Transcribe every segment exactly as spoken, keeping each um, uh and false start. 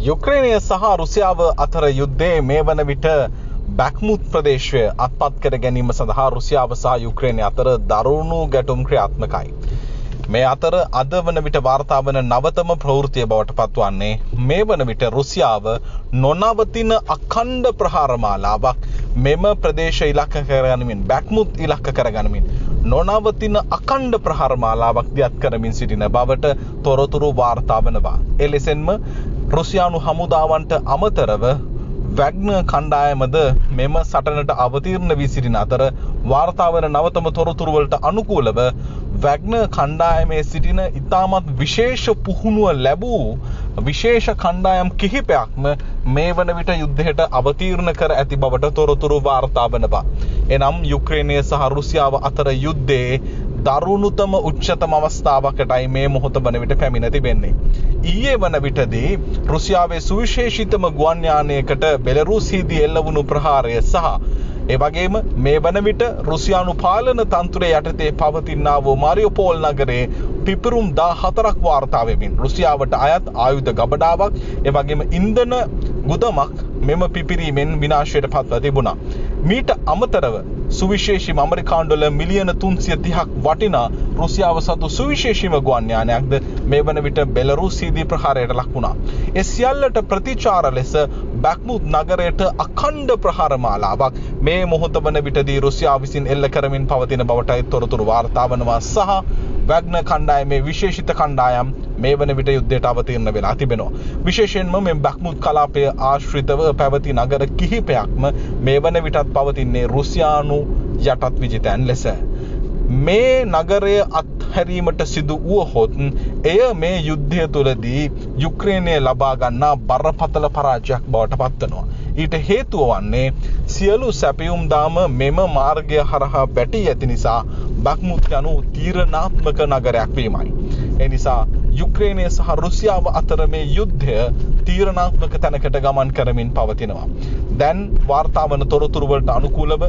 යුක්‍රේනය සහ රුසියාව අතර යුද්ධයේ මේ වන විට බැක්මුත් ප්‍රදේශය අත්පත් කර ගැනීම සඳහා රුසියාව සහ යුක්‍රේනය අතර දරුණු ගැටුම් ක්‍රියාත්මකයි. මේ අතර අද වන විට වාර්තා වන නවතම ප්‍රවෘත්තිය බවට පත්වන්නේ මේ වන විට රුසියාව නොනවතින අඛණ්ඩ ප්‍රහාර මාලාවක් මෙම ප්‍රදේශ ඉලක්ක කරගනිමින් බැක්මුත් ඉලක්ක කරගනිමින් නොනවතින අඛණ්ඩ ප්‍රහාර මාලාවක් දියත් කරමින් සිටින බවට තොරතුරු වාර්තා වනවා. එලෙසෙන්ම රුසියානු හමුදාවන්ට අමතරව වැග්නර් කණ්ඩායමද මෙම සටනට අවතීර්ණ වී සිටින අතර වාර්තා වන නවතම තොරතුරු වලට අනුකූලව වැග්නර් කණ්ඩායමේ සිටින ඉතාමත් විශේෂ පුහුණුව ලැබූ විශේෂ කණ්ඩායම් කිහිපයක්ම මේ වන විට යුද්ධයට අවතීර්ණ කර ඇති බවට තොරතුරු වාර්තා වනවා. එනම් යුක්‍රේනය සහ රුසියාව අතර යුද්ධයේ දරුණුතම උච්චතම අවස්ථාවකටයි මේ මොහොත වන විට පැමිණ තිබෙන්නේ. ඊයේ වන විටදී රුසියාවේ සුවිශේෂිතම ගුවන් යානයකට බෙලරුසියේදී එල්ල වුණු ප්‍රහාරය සහ ඒ වගේම මේ වන විට රුසියානු පාලන තන්ත්‍රයේ යටතේ පවතිනා වූ මාරියුපෝල් නගරයේ පිපිරුම් දාහතරක් වාර්තා වෙමින් රුසියාවට අයත් ආයුධ ගබඩාවක් ඒ වගේම ඉන්ධන ගුදමක් මෙම පිපිරීමෙන් විනාශයට පත්ව තිබුණා. මීට අමතරව සුවිශේෂීම ඇමරිකානු ඩොලර් මිලියන තුන්සිය තිහක් වටිනා රුසියාව සතු සුවිශේෂීම ගුවන් යානයක්ද මේ වන විට බෙලරුසියේදී ප්‍රහාරයට ලක් වුණා. ඒ සියල්ලට ප්‍රතිචාර ලෙස බැක්මුත් නගරයට අඛණ්ඩ ප්‍රහාර මාලාවක් මේ මොහොත වන විටදී රුසියාව විසින් එල්ල කරමින් පවතින බවටයි තොරතුරු වාර්තා වනවා සහ වැග්නර් කණ්ඩායමේ විශේෂිත කණ්ඩායම් මේ වන විට යුද්ධයට අවතීර්ණ වෙලා තිබෙනවා. විශේෂයෙන්ම මේ බැක්මුත් කලාපය ආශ්‍රිතව පැවති නගර කිහිපයක්ම මේ වන විටත් පවතින්නේ රුසියානු යටත් විජිතයන් ලෙස. මේ නගරය අත්හැරීමට සිදු වුවහොත් එය මේ යුද්ධය තුළදී යුක්‍රේනය ලබා ගන්නා බරපතල පරාජයක් බවට පත්වනවා. ඊට හේතුව වන්නේ සියලු සැපයුම් දාම මෙම මාර්ගය හරහා වැටී ඇති නිසා බැක්මුත් යනු තීරණාත්මක නගරයක් වීමයි. ඒ නිසා යුක්‍රේනය සහ රුසියාව අතර මේ යුද්ධය තීරණාත්මක තැනකට ගමන් කරමින් පවතිනවා. දැන් වාර්තා වන තොරතුරු වලට අනුකූලව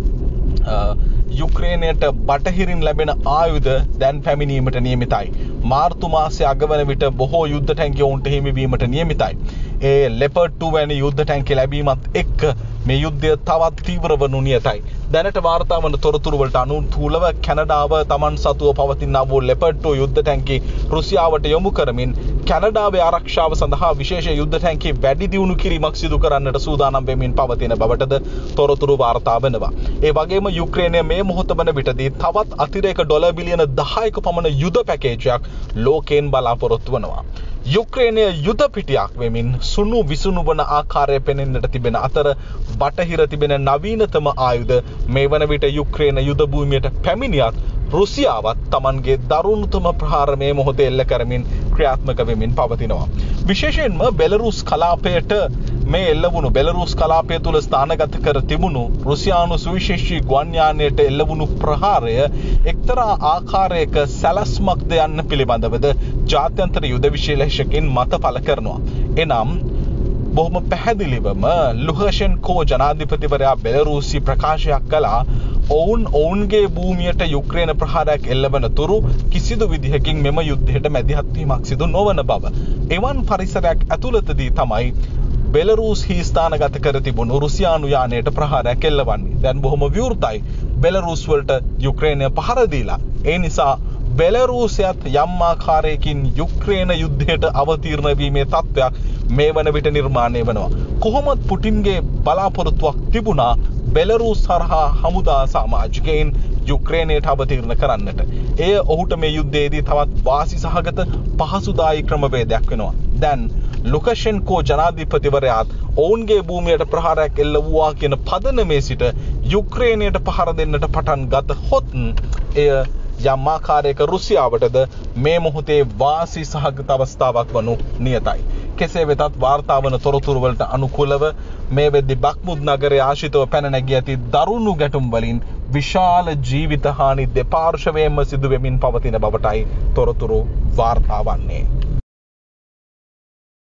යුක්‍රේනයට බටහිරින් ලැබෙන ආයුධ දැන් පැමිණීමට නියමිතයි. මාර්තු මාසයේ අග වන විට බොහෝ යුද්ධ ටැංකිය උන්ට හිමිවීමට නියමිතයි. ඒ ලෙපර්ඩ් टू වැනි යුද්ධ ටැංකිය ලැබීමත් එක්ක මේ යුද්ධය තවත් තීව්‍ර වනු නියතයි. දැනට වාර්තා වන තොරතුරු වලට අනුකූලව කැනඩාව තමන් සතුව පවතිනා වූ ලෙපර්ඩ් टू යුද්ධ ටැංකිය රුසියාවට යොමු කරමින් කැනඩාවේ ආරක්ෂාව සඳහා විශේෂ යුද්ධ ටැංකිය වැඩි දියුණු කිරීමක් සිදු කරන්නට සූදානම් වෙමින් පවතින බවටද තොරතුරු වාර්තා වෙනවා. ඒ වගේම යුක්‍රේනය මේ මොහොත වන විටදී තවත් අතිරේක ඩොලර් බිලියන දහයක පමණ යුද පැකේජයක් ලෝකයෙන් බලාපොරොත්තු වෙනවා. යුක්‍රේනය යුද පිටියක් වෙමින් සුණු විසුණු වන ආකාරය පෙනෙන්නට තිබෙන අතර බටහිර තිබෙන නවීනතම ආයුධ මේ වන විට යුක්‍රේන යුද භූමියට පැමිණියත් රුසියාවත් තමන්ගේ දරුණුතම ප්‍රහාර මේ මොහොතේ එල්ල කරමින් ක්‍රියාත්මක වෙමින් පවතිනවා. විශේෂයෙන්ම බෙලරුස් කලාපයට මේ එල්ල වුණු බෙලරුස් කලාපය තුළ ස්ථානගත කර තිබුණු රුසියානු සුවිශේෂී ගුවන් යානයට එල්ල වුණු ප්‍රහාරය එක්තරා ආකාරයක සැලැස්මක්ද යන්න පිළිබඳවද ජාත්‍යන්තර යුද විශ්ලේෂකයින් මත පළ කරනවා. එනම් බොහොම පැහැදිලිවම ලුකෂෙන්කෝ ජනාධිපතිවරයා බෙලරුසි ප්‍රකාශයක් කළා ඔවුන් ඔවුන්ගේ භූමියට යුක්‍රේන ප්‍රහාරයක් එල්ලවන තුරු කිසිදු විදිහකින් මෙම යුද්ධයට මැදිහත් වීමක් සිදු නොවන බව. එවන් පරිසරයක් ඇතුළතදී තමයි බෙලරුස්හි ස්ථානගත කර තිබුණු රුසියානු යානයට ප්‍රහාරයක් එල්ලවන්නේ. දැන් බොහොම විවෘතයි බෙලරුස් වලට යුක්‍රේනය පහර දීලා. ඒ නිසා බෙලරුසියත් යම් ආකාරයකින් යුක්‍රේන යුද්ධයට අවතීර්ණ වීමේ තත්ත්වයක් මේ වන විට නිර්මාණය වෙනවා. කොහොමද පුටින්ගේ බලාපොරොත්තුවක් තිබුණා බෙලරුස් හරහා හමුදා සමාජිකයින් යුක්‍රේනයට අවතීර්ණ කරන්නට. එය ඔහුට මේ යුද්ධයේදී තවත් වාසි සහගත පහසුදායී ක්‍රමවේදයක් වෙනවා. දැන් ලුකෂෙන්කෝ ජනාධිපතිවරයාත් ඔවුන්ගේ භූමියට ප්‍රහාරයක් එල්ල වූවා කියන පදනමේ සිට යුක්‍රේනයට පහර දෙන්නට පටන් ගත හොත් එය යම් ආකාරයක රුසියාවටද මේ මොහොතේ වාසි සහගත අවස්ථාවක් වනු නියතයි. කෙසේ වෙතත් වාර්තා වන තොරතුරු වලට අනුකූලව මේ වෙද්දී බැක්මුත් නගරයේ ආශිතව පැන නැගී ඇති දරුණු ගැටුම් වලින් විශාල ජීවිත හානි දෙපාර්ශවයෙන්ම සිදු වෙමින් පවතින බවටයි තොරතුරු වාර්තා වන්නේ.